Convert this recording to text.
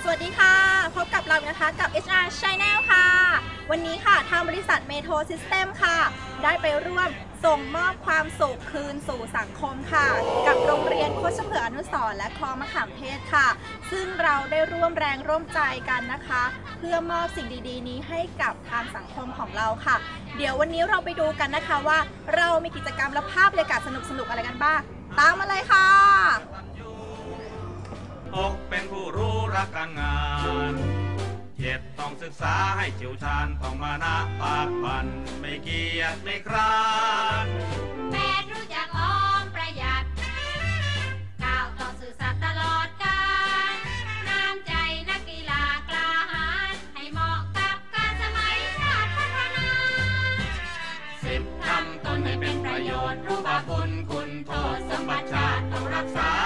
วัสดีค่ะพบกับเรานะคะกับ HR Channel ค่ะวันนี้ค่ะทางบริษัท Metro System ค่ะได้ไปร่วมส่งมอบความสุขคืนสู่สังคมค่ะกับโรงเรียนโคชเฉลิมอนุสรณ์และคลองมะขามเทศค่ะซึ่งเราได้ร่วมแรงร่วมใจกันนะคะเพื่อมอบสิ่งดีๆนี้ให้กับทางสังคมของเราค่ะเดี๋ยววันนี้เราไปดูกันนะคะว่าเรามีกิจกรรมและภาพบรรยากาศสนุกๆอะไรกันบ้างตามมาเลยค่ะอกเป็นผู้รู้รักการงานเจ็บต้องศึกษาให้เชี่ยวชาญต้องมานะปากบันไม่เกียจไม่คร้านแปดรู้จักออมประหยัดเก้าต้องซื่อสัตย์ตลอดกาลน้ำใจนักกีฬากล้าหาญให้เหมาะกับการสมัยชาติพัฒนา 10ทำตนให้เป็นประโยชน์รู้บาปบุญคุณโทษสมบัติชาติต้องรักษา